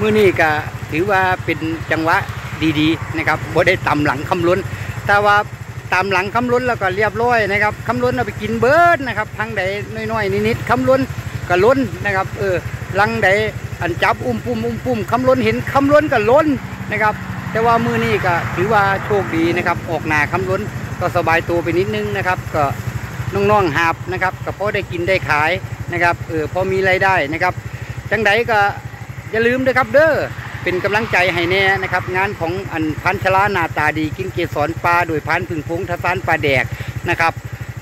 มื้อนี้ก็ถือว่าเป็นจังหวะดีๆนะครับบ่ได้ตำหลังคำล้นแต่ว่าตามหลังคำล้นแล้วก็เรียบร้อยนะครับคำล้นเอาไปกินเบิร์ดนะครับทั้งใดน้อยๆนิดๆคำล้นก็ล้นนะครับลังใดอันจับปุ่มคำล้นเห็นคำล้นก็ล้นนะครับแต่ว่ามือนี้ก็ถือว่าโชคดีนะครับออกหนาคำล้นก็สบายตัวไปนิดนึงนะครับก็น้องๆหาบนะครับก็พอได้กินได้ขายนะครับพอมีรายได้นะครับจังใดก็อย่าลืมนะครับเด้อเป็นกำลังใจให้แน่นะครับงานของอันพันชลาหน้าตาดีกินเกสรปลาโดยพันพึ่งพงทศานปลาแดกนะครับ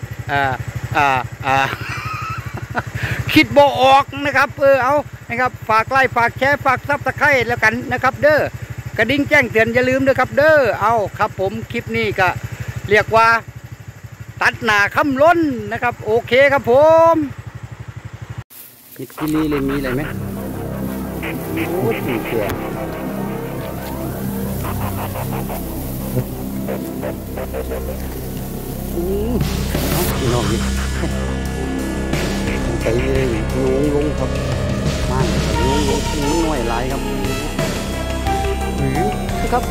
คิดบ่ออกนะครับเอานะครับฝากไลค์ฝากแชร์ฝากซับสไครต์แล้วกันนะครับเด้อกระดิ่งแจ้งเตือนอย่าลืมด้วยครับเด้อเอาครับผมคลิปนี้ก็เรียกว่าตัดหนาคำล้นนะครับโอเคครับผมพิษกิลีเลยมีอะไรไหมโอ้สีเขียวน้องนี่ไปงงลงครับมางงลงน้อยหลายครับครับ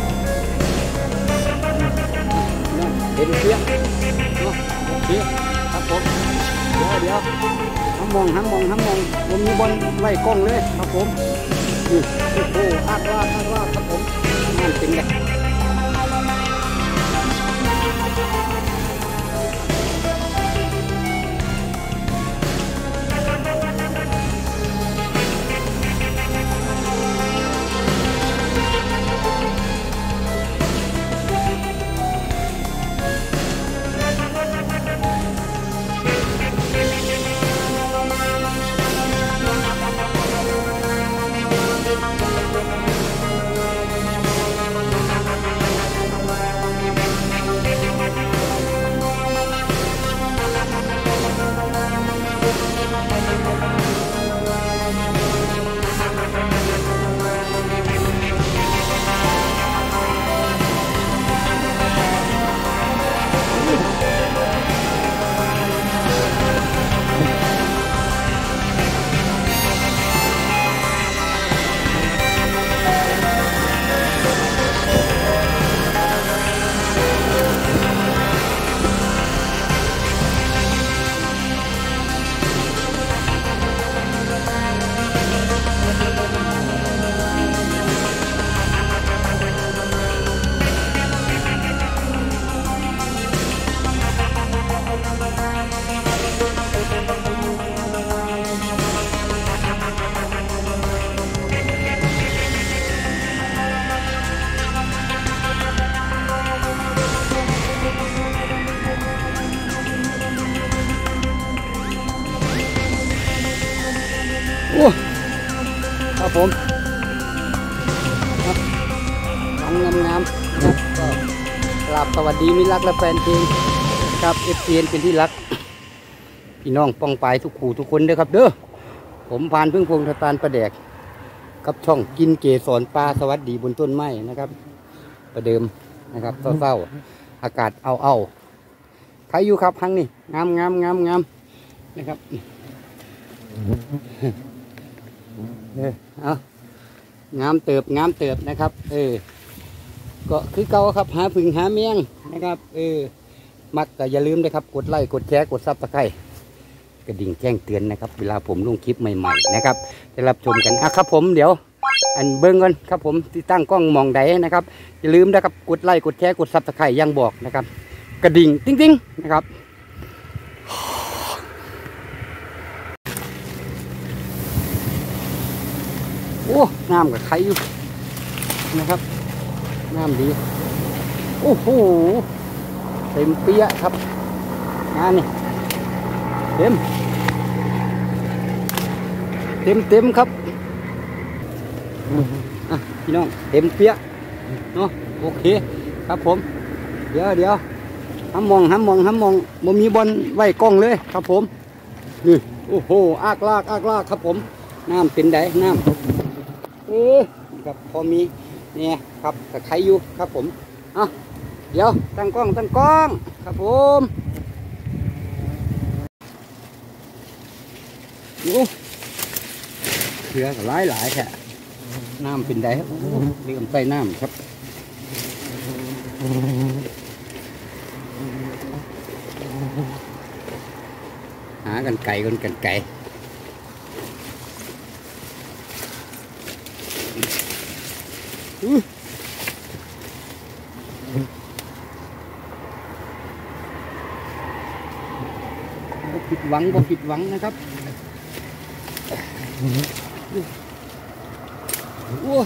เห็นเสียงโอเคครับผมเดี๋ยวห้ามมองผมมีบอลไล่กล้องเลยครับผมโอ้โหอัดว่าครับผมงานจริงเลยครับผมน้องงามๆนะก็กราบสวัสดีมิตรรักและแฟนเพลงครับFCNเป็นที่รักพี่น้องป้องปลายทุกขู่ทุกคนเด้อครับเด้อผมพานพึ่งพงทศานปลาแดกกับช่องกินเกสรปลาสวัสดีบนต้นไม้นะครับประเดิมนะครับเศร้าอากาศเอาใครอยู่ครับพังนี่งามนะครับเอางามเติบนะครับก็คือเก่าครับหาพึ่งหาเมียงนะครับมักก็อย่าลืมนะครับกดไลค์กดแชร์กดซับสไครต์กระดิ่งแจ้งเตือนนะครับเวลาผมลงคลิปใหม่ๆนะครับจะรับชมกันครับผมเดี๋ยวอันเบิ้งกันครับผมที่ตั้งกล้องมองใดนะครับอย่าลืมนะครับกดไลค์กดแชร์กดซับสไครต์ยังบอกนะครับกระดิ่งติ๊งๆนะครับโอ้น้ำกับไข่อยู่นะครับน้ำดีโอ้โหเต็มเปี้ยครับงานนี่เต็มครับพี่น้องเต็มเปี้ยเนาะโอเคครับผมเดี๋ยวห้ามมองมันมีบอลไว้กล้องเลยครับผมนี่โอ้โหอากลากครับผมน้ำเป็นไดน้ำครับพอมีเนี่ยครับกับใครอยู่ครับผมเดี๋ยวตั้งกล้องครับผมดูเสือกับหลายแค่น้ำเป็นไดเริ่มใส่น้ำครับหากันไก่กันไก่บ่ผิดหวังนะครับโอ้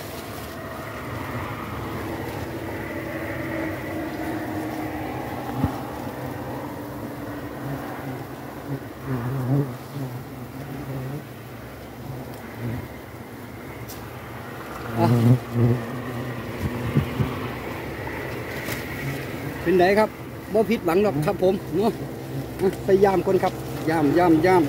เป็นไงครับบ่ผิดหวังหรอกครับผมเนาะพยายามคนครับย่าม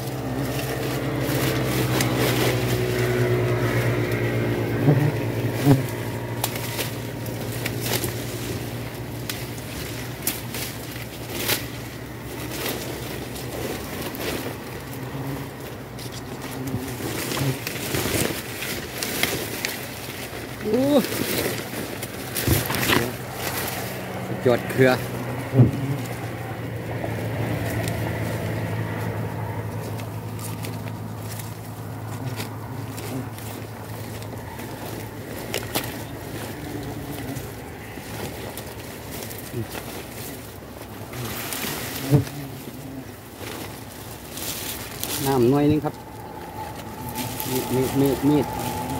โอ้จดเครือน้ำหน่อยนึงครับมีด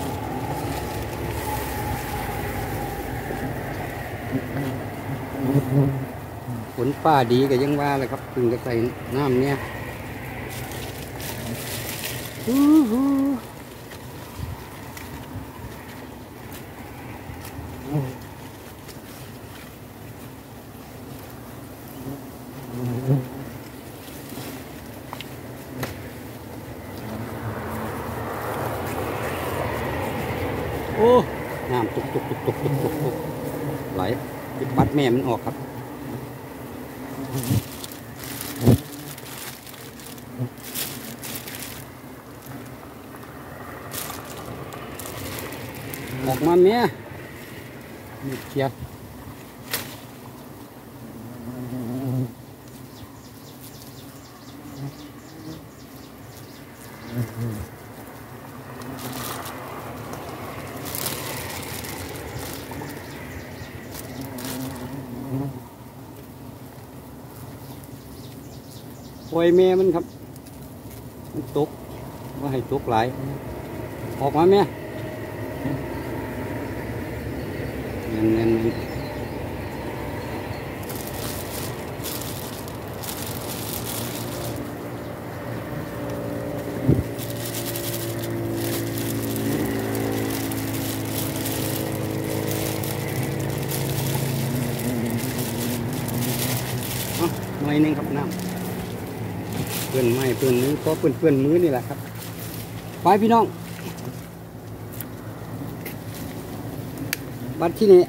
ฝนฟ้าดีก็ยังว่าเลยครับถึงจะใส่น้ำเนี่ยโอ้น้ำตุกไหลจะปัดแม่มันออกครับออกมาเมียมีเกียร์ปล่อยแม่มันครับมันตกว่าให้ตกหลายออกมาแม่เงินหน่อยนึงครับน้ำเปื้อนไม้เปื้อนมือก็เปื้อนมือนี่แหละครับไปพี่น้องบัดที่นี่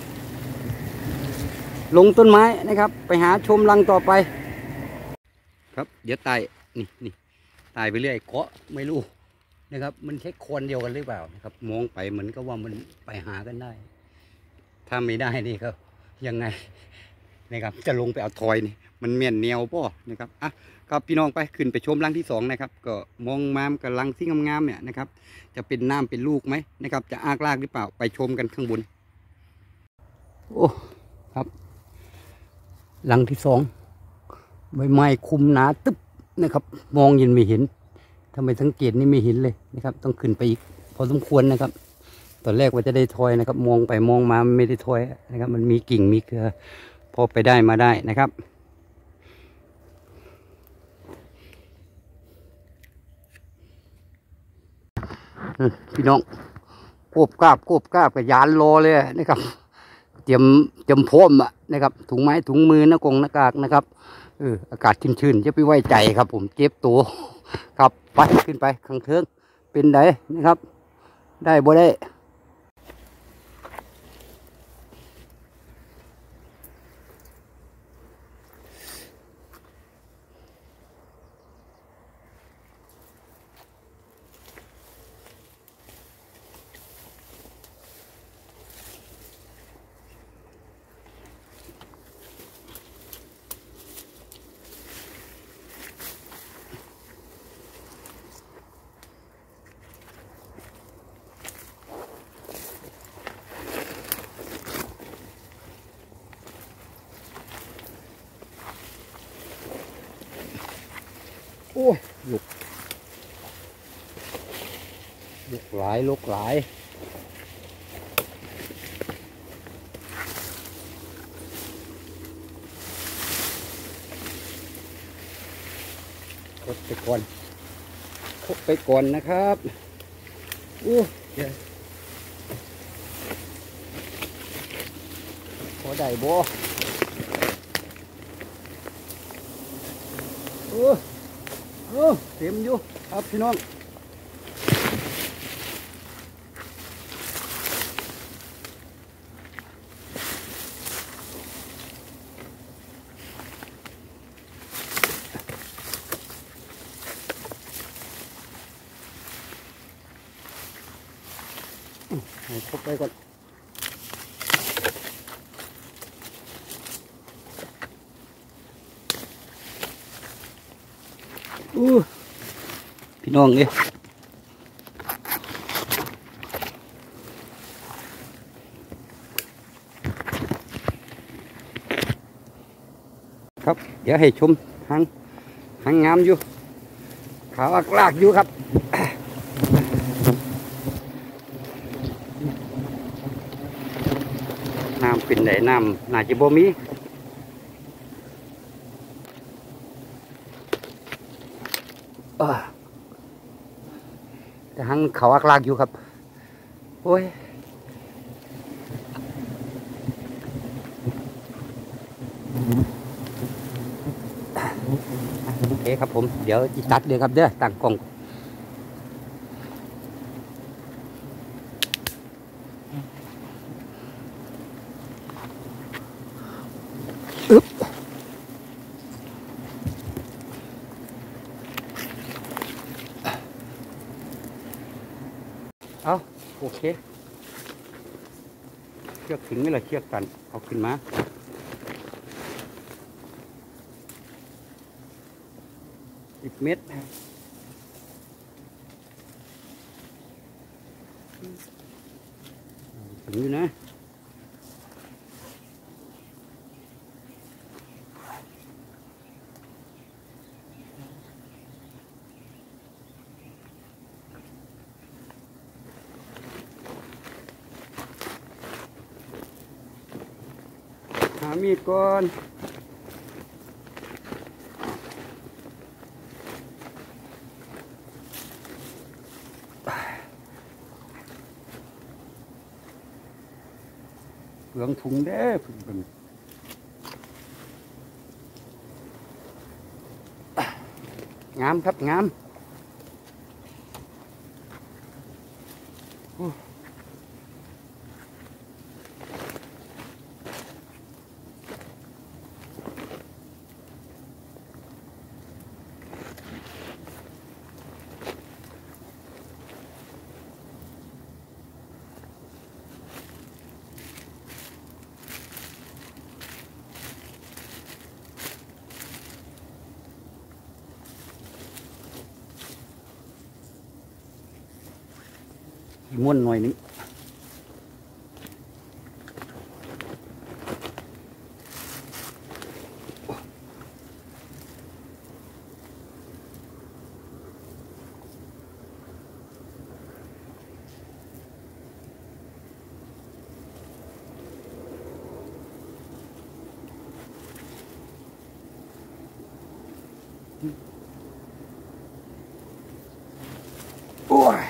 ลงต้นไม้นะครับไปหาชมรังต่อไปครับเดี๋ยวตายนี่ตายไปเรื่อยเกาะไม่รู้นะครับมันแค่คนเดียวกันหรือเปล่านะครับมองไปเหมือนกับว่ามันไปหากันได้ถ้าไม่ได้นี่ครับยังไงนะครับจะลงไปเอาทอยนี่มันเมียนแนวป่ะนะครับอ่ะก็พี่น้องไปขึ้นไปชมรังที่2นะครับก็มองมามกับรังที่งามๆเนี่ยนะครับจะเป็นน้ำเป็นลูกไหมนะครับจะอากลากหรือเปล่าไปชมกันข้างบนโอ้ครับรังที่2ใบไม้คุมหนาตึ๊บนะครับมองยังไม่เห็นทำไมสังเกตนี่ไม่เห็นเลยนะครับต้องขึ้นไปอีกพอสมควรนะครับตอนแรกว่าจะได้ทอยนะครับมองไปมองมาไม่ได้ทอยนะครับมันมีกิ่งมีเครือพอไปได้มาได้นะครับพี่น้องโกบกาบกับยานรอเลยนะครับเตรียมพร้อมนะครับถุงไม้ถุงมือหน้ากากนะครับอากาศชื้นๆจะไปไว้ใจครับผมเจ็บตัวครับไปขึ้นไปข้างเทิงเป็นไดนะครับได้บ่ได้ลุกหลายลุกหลายคดไปก่อนคดไปก่อนนะครับอู้เดี๋ยวพอได้บ่โอ้เต็มอยู่ครับพี่น้องให้ครบไปก่อนพี่น้องนี่ครับเดี๋ยวให้ชมหางงามอยู่ขาวอักลากอยู่ครับน้ำเป็นไหนน้ำน่าจะบ่มีแต่หางเขาอักลากอยู่ครับโอ้ยโอเคครับผมเดี๋ยวจะตัดเลยครับเด้อตั้งกล้องเอาโอเคเชือกถึงนี่แหละเชือกกันเอาขึ้นมา10 เมตรถึงอยู่นะหามีดก่อนเปลืองถุงเด้อพึ่งงามครับงามม้วนหน่อยนึงโอ้ย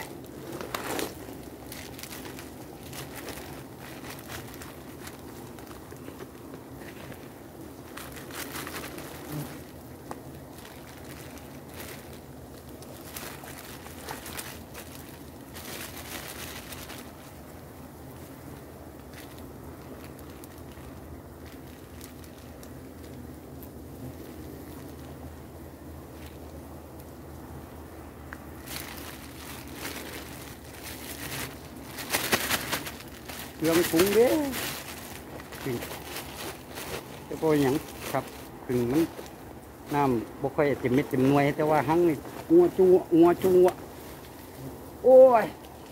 เรื่องถุงเด้อจะโปรยหยังครับถึงมันน้ำบ่ค่อยเต็มเม็ดเต็มหน่วยแต่ว่าหังนี่งัวจูโอ้ย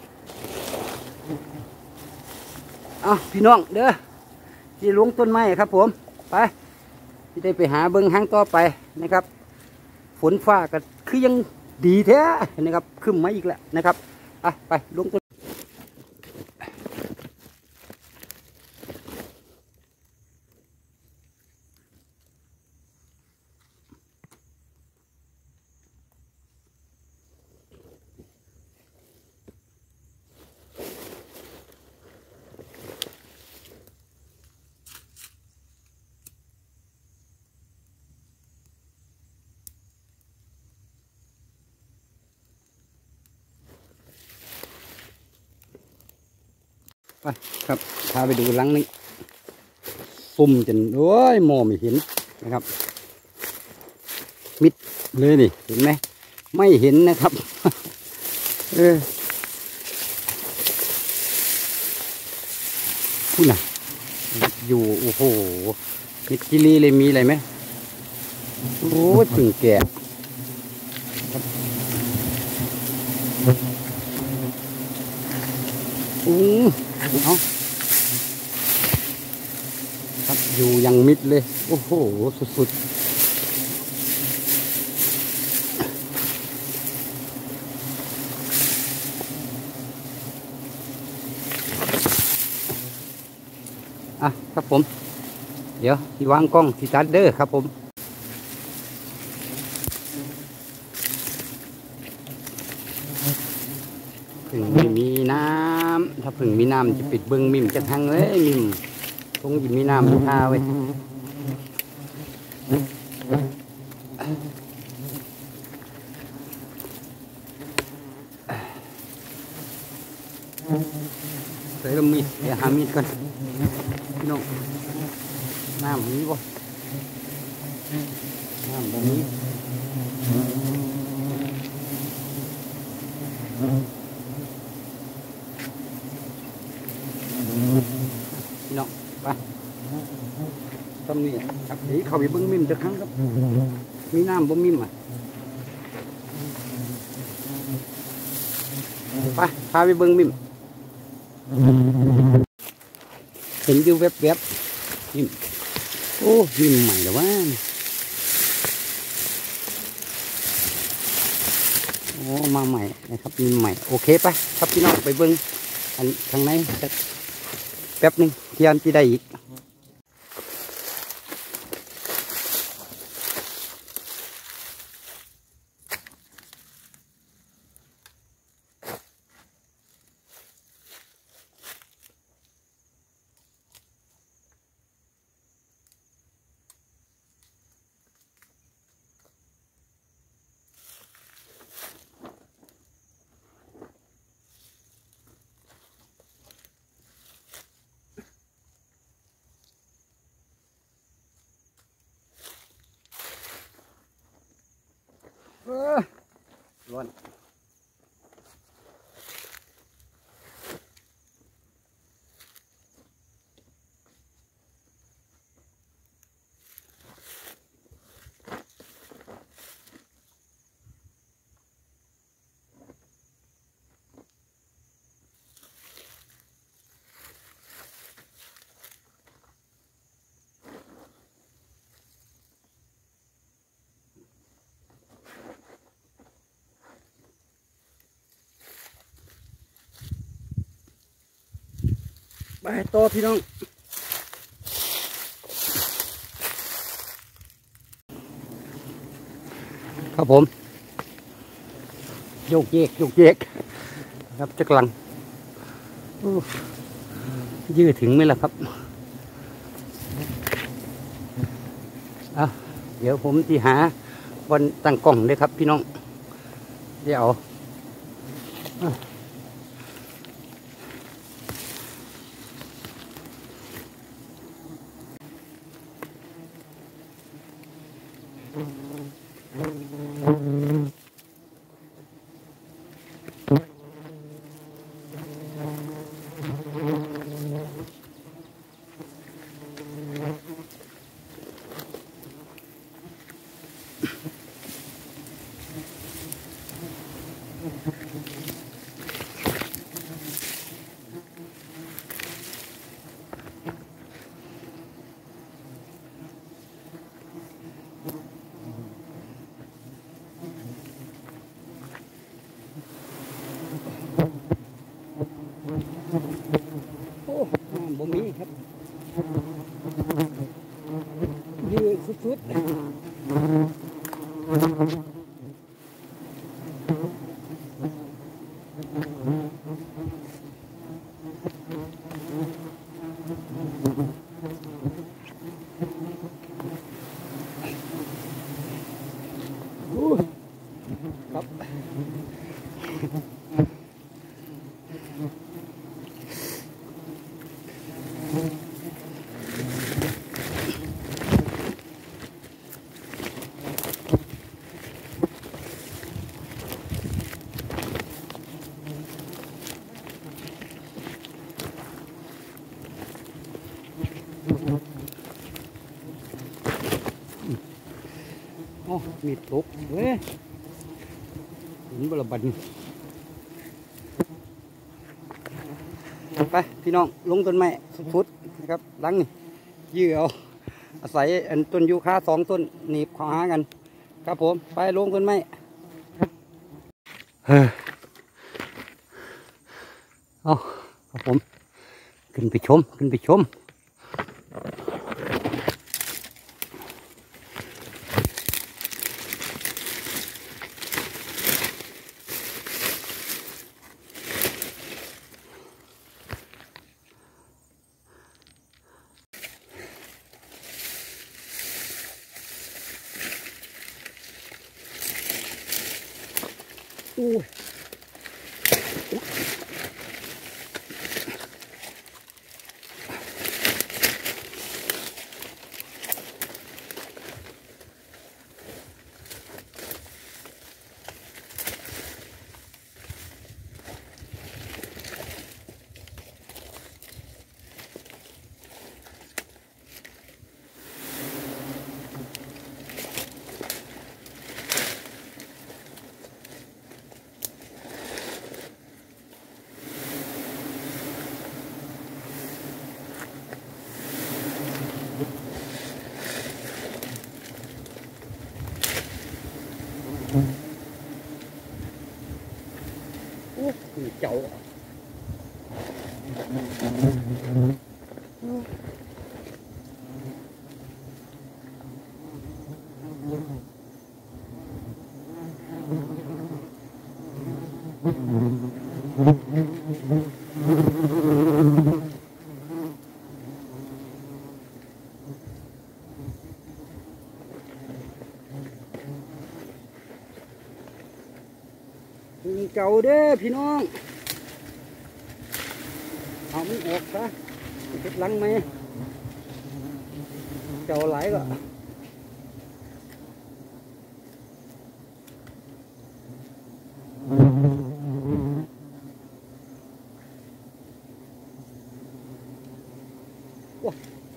พี่น้องเด้อที่ลงต้นไม้ครับผมไปที่ได้ไปหาเบิ้งหังต่อไปนะครับฝนฟ้าก็คือยังดีแท้นะครับขึ้นมาอีกแล้วนะครับไปลงตัวไปครับพาไปดูหลังนี้ปุ่มจนโอ้ยมองไม่เห็นนะครับมิดเลยนี่เห็นไหมไม่เห็นนะครับพูดน่ะอยู่โอ้โหมิดกิลีเลยมีอะไรไหมโอ้ถึงแก่เอาครับอยู่ยังมิดเลยโอ้โหสุดๆครับผมเดี๋ยวที่วางกล้องที่จัดเด้อครับผมผึ่งไม่มีน้ำถ้าผึ่งมีน้ำจะปิดเบิ้งมิมจะทางเลยมิมคงจะมีน้ำทาไว้ใส่ลงมีดเดี๋ยวหามีดก่อนพี่น้องน้ำมีบ่น้ำบ่มีพี่น้องไปต้นนี้ครับเดี๋ยวเข้าไปเบิ้งมิมจะครั้งครับมีน้ำบ่มิมไปพาไปเบิ้งมิมเห็นอยู่แวบๆมิมโอ้มิมใหม่แล้ววะโอ้มาใหม่นะครับมิมใหม่โอเคไปครับพี่น้องไปเบิ้งอันข้างในแป๊บนึงเทียนที่ได้อีกร้อนไปต่อพี่น้องครับผมโยกเยกครับจักรังยืดถึงไหมล่ะครับเดี๋ยวผมที่หาวันตั้งกล้องเลยครับพี่น้องเดี๋ยวโอ้น้ำบ่มีครับยืดสุดๆครับโอ้มีตกเว้ยเห็นบลบันไปพี่น้องลงต้นไม้ฟุตนะครับหลังนี่ยื้อเอาอาศัยอันต้นยูคา2 ต้นหนีบขวากันครับผมไปลงต้นไม้เอาครับผมขึ้นไปชมอู้เจ้าเจ้าเด้อพี่น้องเอามันออกซะเก็บหลังไหมเจ้าไหลก็ว้า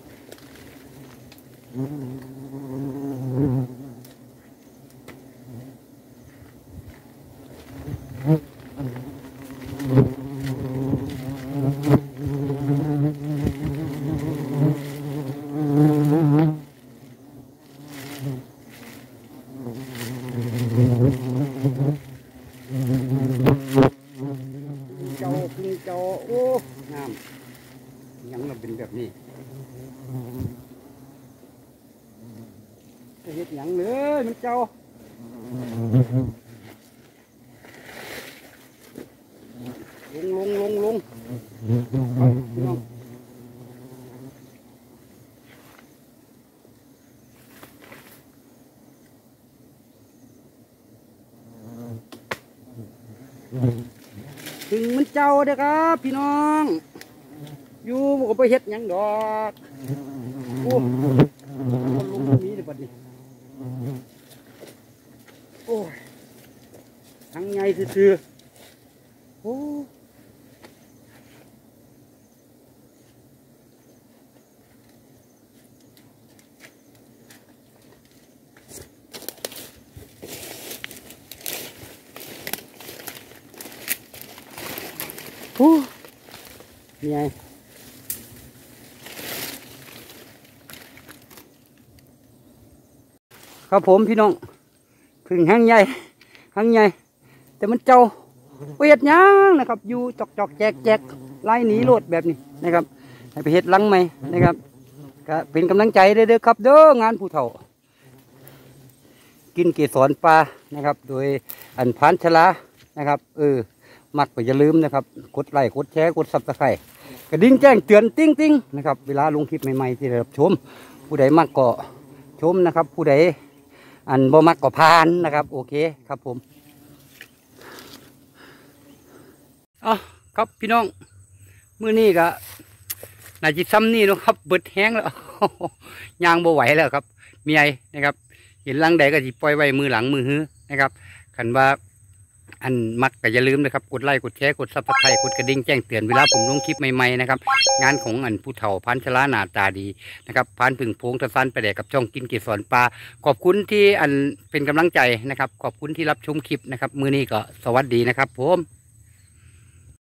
เจ้าโอ้งามยังมันเป็นแบบนี้จะเห็ดหยังเลยมันเจ้าลงถึงมันเจ้าเด้อครับพี่น้องอยู่ก็ไปเห็ดหยังดอกโอ้ลงตรงนี้เลยบัดนี้โอ้ยทั้งไงซื่อโอ้โหนี่ไงครับผมพี่น้องพึ่งหางใหญ่แต่มันเจ้าเวียดยังนะครับอยู่จอกแจกไล่หนีโลดแบบนี้นะครับให้ไปเฮ็ดลังใหม่นะครับก็เป็นกำลังใจเด้อครับเด้องานผู้เฒ่ากินเกสรปลานะครับโดยอันพานชลานะครับมักไปอย่าลืมนะครับกดไลค์กดแชร์กดซับสไครต์กระดิ่งแจ้งเตือนติ้งนะครับเวลาลงคลิปใหม่ๆที่ได้รับชมผู้ใดมักก็ชมนะครับผู้ใดอันบ่มักก็ผ่านนะครับโอเคครับผมครับพี่น้องมื้อนี้ก็น่าจะซ้ำนี่นะครับเบิดแห้งแล้วยางบ่ไหวแล้วครับเมียนะครับเห็นลังใดก็สิปล่อยไว้มือหลังมือฮื้อนะครับคันว่าอันมักก็อย่าลืมนะครับกดไลค์กดแชร์กดซับสไครต์กดกระดิ่งแจ้งเตือนเวลาผมลงคลิปใหม่ๆนะครับงานของอันผู้เฒ่าพันชลาหน้าตาดีนะครับพันพึ่งพงตะซันไปแดกกับช่องกินเกสรปลาขอบคุณที่อันเป็นกำลังใจนะครับขอบคุณที่รับชมคลิปนะครับมื้อนี้ก็สวัสดีนะครับผม